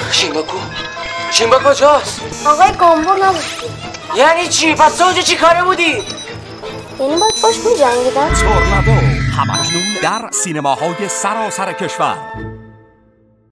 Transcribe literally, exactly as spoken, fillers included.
شینباکو شینبا کجاست؟ آقای گامبور نبود. یعنی چی؟ پس تو اونجا چی کاره بودی؟ یعنی باید باش می‌جنگیدم؟ تورنادو همکنون در سینماهای سراسر کشور.